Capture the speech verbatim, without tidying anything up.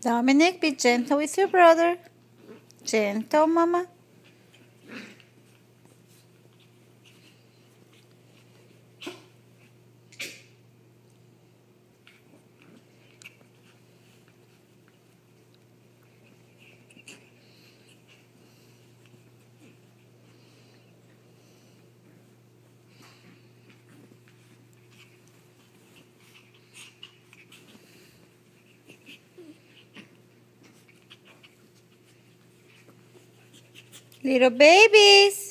Dominic, be gentle with your brother. Gentle, Mama. Little babies.